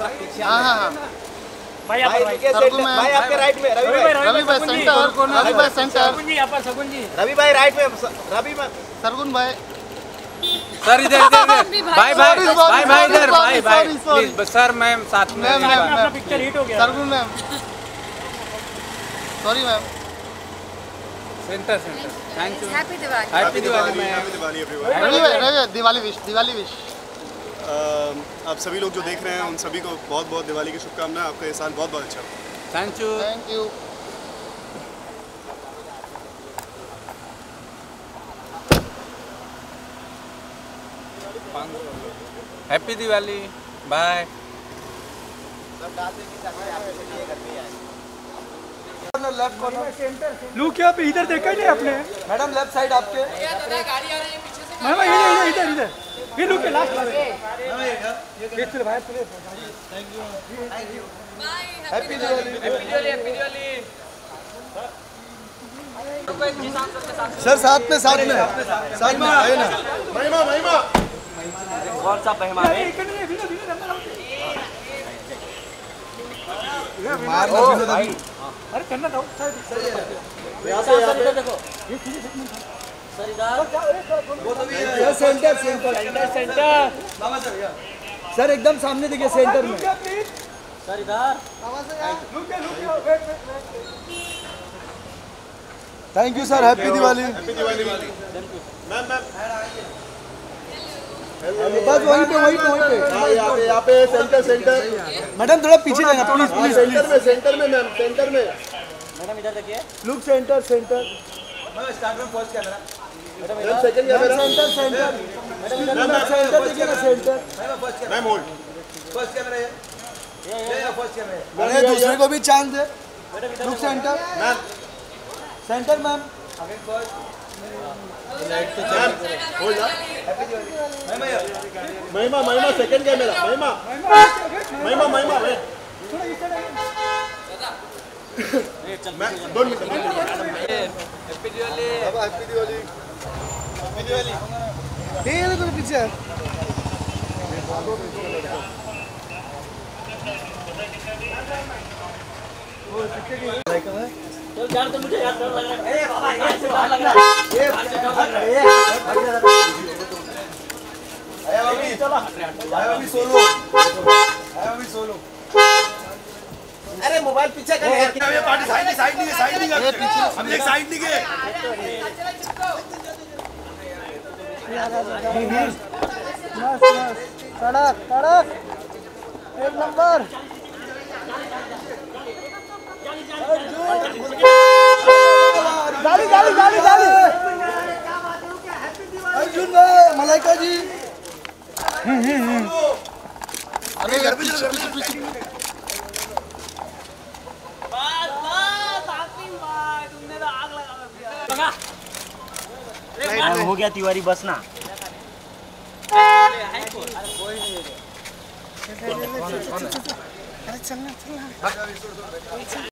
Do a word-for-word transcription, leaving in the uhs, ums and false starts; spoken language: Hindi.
हाँ हाँ हाँ भाई भाई आपके राइट में रवि भाई रवि भाई सेंटर रवि भाई सेंटर सगुन जी रवि भाई राइट में रवि में सरगुन भाई सर इधर इधर भाई भाई भाई भाई इधर भाई भाई प्लीज सर मैम साथ में अपना पिक्चर हिट हो गया Sargun ma'am sorry ma'am centre centre thank you happy Diwali happy Diwali ma'am happy Diwali everyone. Ravi भाई रवि दिवाली विश दिवाली विश आप सभी लोग जो देख रहे हैं उन सभी को बहुत बहुत दिवाली की शुभकामनाएं। आपका ये साल बहुत बहुत अच्छा हो। Thank you thank you happy Diwali bye. Left corner लू क्या पे इधर देखा ही नहीं आपने मैडम लेफ्ट साइड आपके मामा इधर इधर इधर इधर ये लू के लास्ट वाले ये चल भाई चले thank you thank you bye happy Diwali happy Diwali happy Diwali sir साथ में साथ में साथ में आए ना महिमा महिमा कौन सा महिमा है मारना भाई अरे करना था यहां से यहां पे देखो सर इधर सेंटर सेंटर सेंटर बाबा सर सर एकदम सामने देखिए सेंटर में सर इधर thank you sir happy Diwali happy Diwali ma'am ma'am बस वहीं पे वहीं पे वहीं पे हाँ यहाँ पे यहाँ पे सेंटर सेंटर मैडम थोड़ा पीछे जाना प्लीज प्लीज सेंटर में सेंटर में मैम सेंटर में मैडम इधर देखिए look centre centre ma'am start में first camera ma'am second camera centre centre madam centre देखिए ना centre ma'am hold first camera ये ये ये फर्स्ट कैमरा अरे दूसरे को भी चांस दे look centre ma'am centre ma'am again first ma'am hold Mahima Mahima second camera Mahima Mahima Mahima मैं दो minute happy Diwali happy Diwali happy Diwali ये देखो पीछे तो यार तो मुझे यार डर लग रहा है। ए बाबा यार से डर लग रहा है। ये आया अभी चला आया अभी सोलो आया अभी सोलो अरे मोबाइल पीछे कर यार ये पार्टी साइड नहीं साइड नहीं साइड नहीं हम एक साइड नहीं गए कड़क कड़क एक नंबर गाली गाली गाली गाली अर्जुन भाई मलाइका जी अरे घर पे चलो घर पे चलो बस बस आखिरी बार तुमने तो आग लगा दिया हो गया तिवारी बस ना अरे चलना चलना